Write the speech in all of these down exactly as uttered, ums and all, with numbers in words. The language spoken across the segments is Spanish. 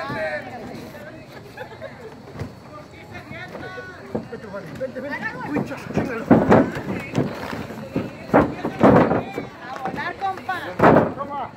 Vente, vente. Uy, chingalo. A volar, compa. Toma.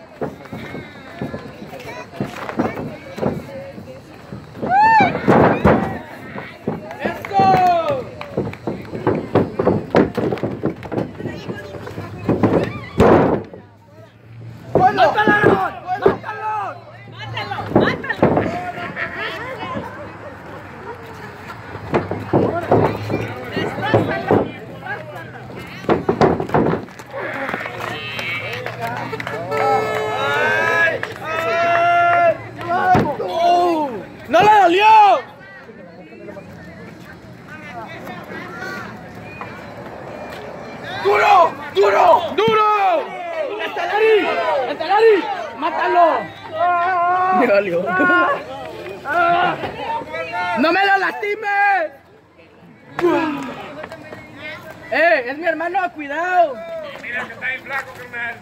¡No le dolió! ¡Duro! ¡Duro! ¡Duro! ¡Estelari! ¡Estelari! ¡Mátalo! Me dolió. ¡No me lo lastimes! ¡Eh! ¡Es mi hermano! ¡Cuidado! Mira que está bien flaco, carnal.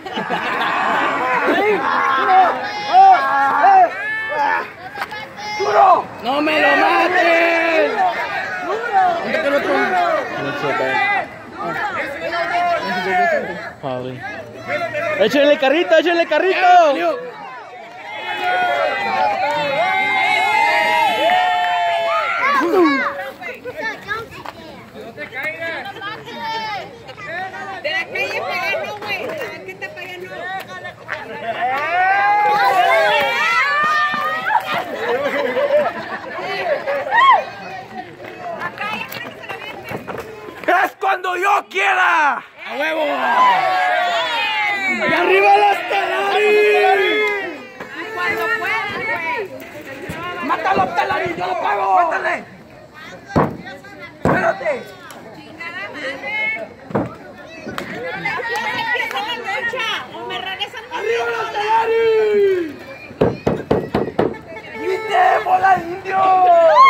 ¡Duro! ¡No me lo mates! ¿Dónde está el otro? Probably. ¡Échenle carrito! ¡Échenle carrito! No te caigas. De la calle para no, güey. De la banqueta para allá no. ¡Es cuando yo quiera! ¡A huevo! ¡Y arriba las Estelari! Y cuando puedas, güey. ¡Mátalo, Estelari! ¡Yo lo pago! ¡Mátale! ¡Espérate! Chingada madre. O me regresan. ¡Arriba las Estelari! ¡Grite, bola de indio!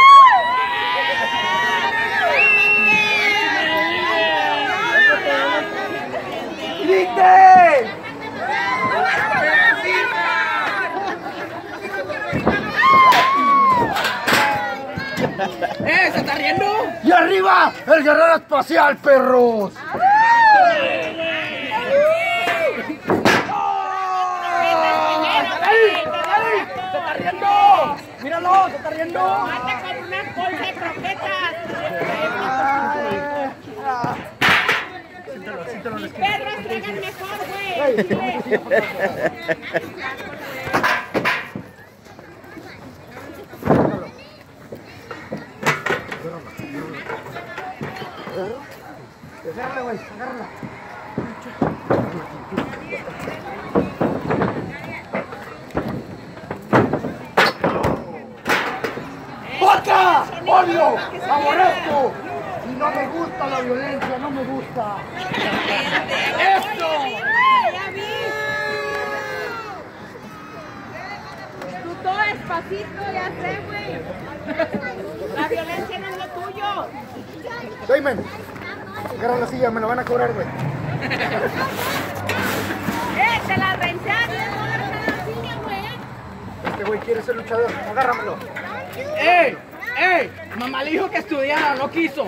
¡Grite! ¡Eh! ¿Se está riendo? ¡Y arriba! ¡El guerrero espacial, perros! ¡Se está riendo! ¡Míralo! ¡Se está riendo! Mata con una bolsa de croquetas. Mis perros traigan mejor, güey. Agárrala, güey, agárrala. ¡Otra! ¡Odio! ¡Aborrezco! Y no me gusta la violencia, no me gusta. ¡Eso! Ya vi. Tú todo despacito, ya sé, güey. La violencia no es lo tuyo. Damon, agarra la silla, me la van a cobrar, güey. Eh, te la renté a diez dólares a la silla, güey. Este güey quiere ser luchador, agárramelo. ¡Ey! ¡Ey! Mamá le dijo que estudiara, no quiso.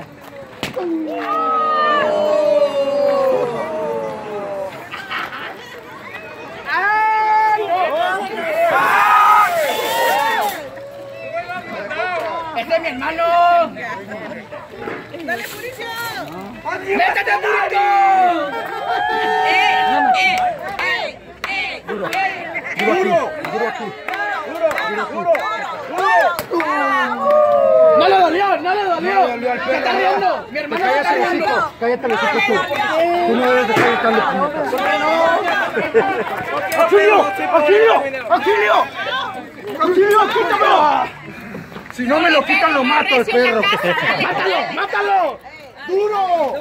¡Ese es mi hermano! ¡Dale, Puricio! ¡Métete, Purito! ¡Eh, eh, eh, eh! Duro, duro aquí, duro aquí. Duro, duro, duro. ¡No le dolió! ¡No le dolió! No le dolió al ¡Se está perro. riendo! ¡Mi hermano se está Cállate, riendo! hocico, cállate, los hocico tú. Tú no debes de estar gritando puñetas. ¡Auxilio! ¡Auxilio! ¡Auxilio! ¡Auxilio! ¡Quítamelo! Si no me lo quitan, lo mato al perro. ¡Mátalo! ¡Mátalo! ¡Duro!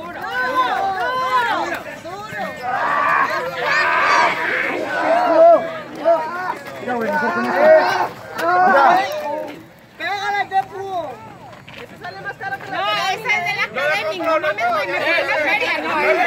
Mira, güey, mejor con esto. Mira. ¡Pégale, Jepu! ¡Esa sale más cara que la No, esa es de la academia, no mames, güey, me fui a la feria, no, esa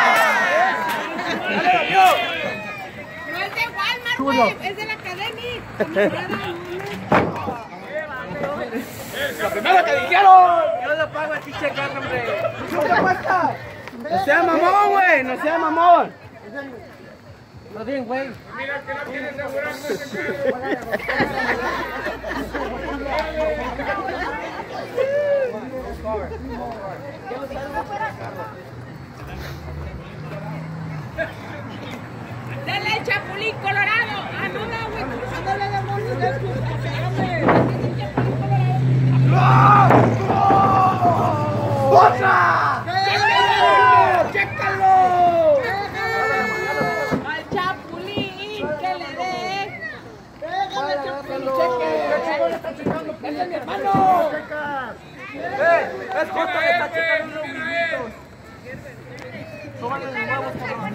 no. No es de Walmart, güey, es de la academia. ¡Lo primero que dijeron! Yo lo pago aquí checando, hombre. ¿Qué cuesta? No sea mamón, güey. No sea mamón. No bien, güey. Mira que no tiene aseguranza ese pedo. Dale el chapulín colorado. Ah, no, no, güey. Dale la mano del ¡Otra! ¡Chécalo! ¡Chécalo! Al chapulín que le dé. ¡Pégale, chapulín! ¡Ese es mi hermano! Eh, es justo que está checando unos minutos. Tómale los huevos, cabrón.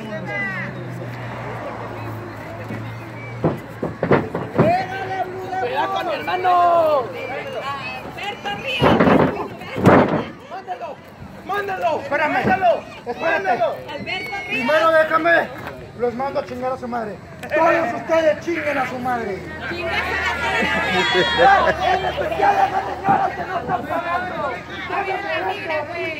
¡Cuidado con mi hermano! Alberto Ríos. ¡Mándalo! ¡Mándalo! ¡Espérame! ¡Mándalo! ¡Espérate! Alberto Ríos. Primero déjame, los mando a chingar a su madre. Todos ustedes chinguen a su madre. Chingas a la En especial a las señoras que no están pagando. Está bien la migra, güey.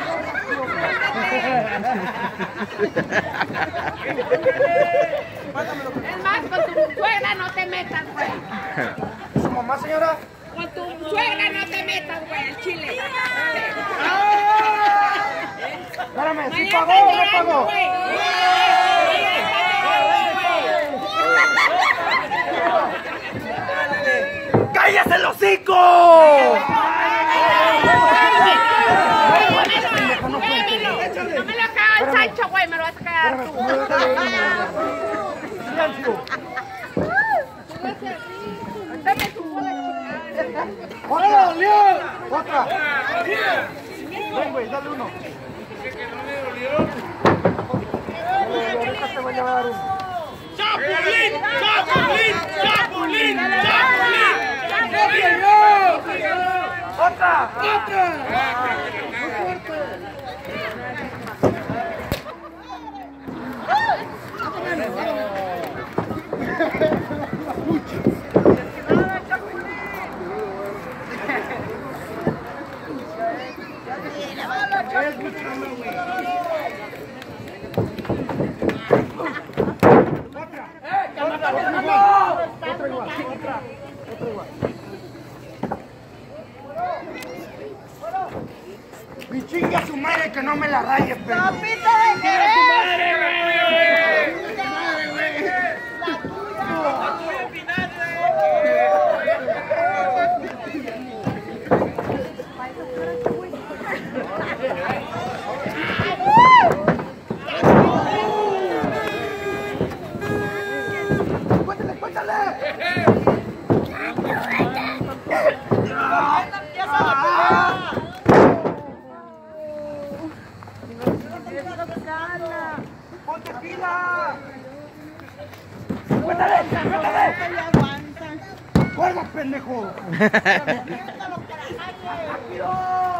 Es más, con tu suegra no te metas, güey. ¿Su mamá, señora? Con tu suegra no te metas, güey, al chile. Espérame, ¿sí Mañana pagó o están no llorando, pagó? güey. ¡Cállese el hocico! No me lo caga el Sancho, güey, me lo vas a cagar tú. ¡Silencio! Dame tu bola, ¡Otra, León! ¡Otra! Ven, güey, dale uno. Ahorita te voy a llevar uno. ¡Chapulín! ¡Chapulín! ¡Chapulín! ¡Chapulín! ¡Otra! ¡Otra! Mi chingue a su madre que no me la raye, pero. ¡Papito de querer! ¡Cuéntale, cuéntale! ¡Ponte pila! ¡Cuéntale, cuéntale! ¡Cuerda, pendejo! ¡Rápido!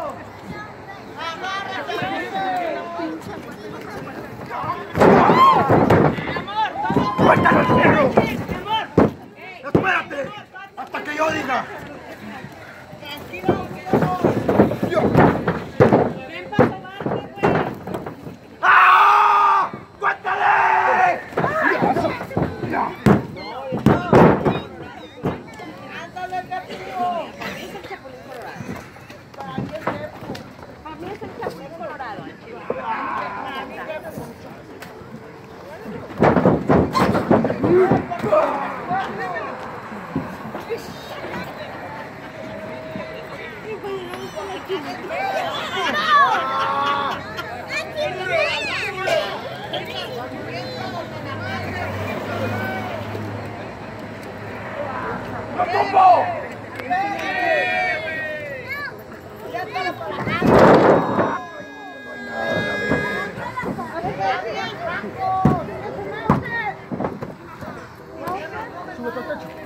¡Cuéntalo el perro! ¡Espérate! ¡Hasta que yo diga! ¡Ah! ¡Cuéntale! Para mí es el chapulín colorado. ¡Lo tumbo! Súbete al techo.